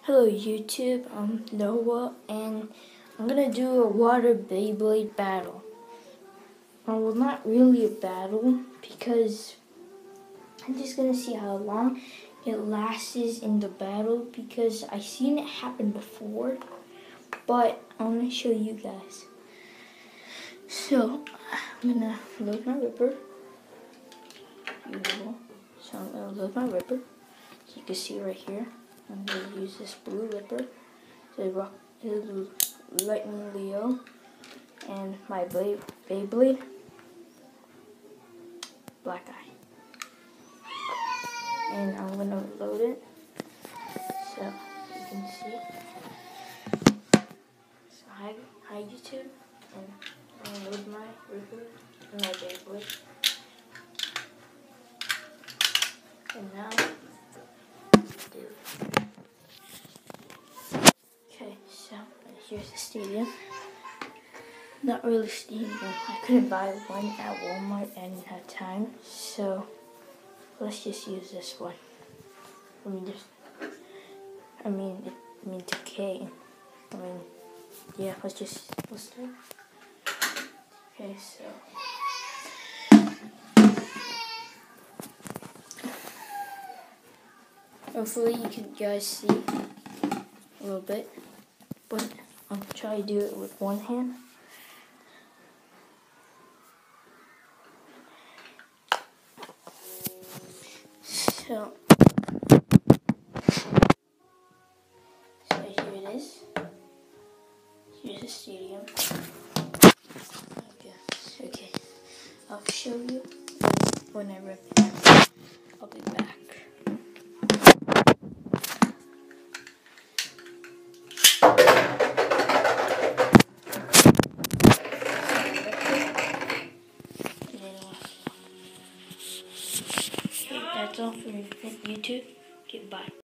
Hello YouTube, I'm Noah and I'm gonna do a water Beyblade battle. Well, not really a battle because I'm just gonna see how long it lasts in the battle because I've seen it happen before, but I'm gonna show you guys. So I'm gonna load my ripper. So I'm gonna load my ripper. So you can see right here. I'm going to use this blue ripper, the Lightning Leo, and my Beyblade, Black Eye. And I'm going to load it, so you can see. So hi YouTube, and I'm going to load my ripper and my Beyblade. And now, okay, so here's the stadium. Not really stadium. I couldn't buy one at Walmart and didn't have time, so let's just use this one. I mean, it's okay. Yeah, let's do it. Okay, so. Hopefully you can guys see a little bit, but I'll try to do it with one hand. So here it is. Here's the stadium. Okay. I'll show you when I rip it. I'll be back. That's all for YouTube. Goodbye.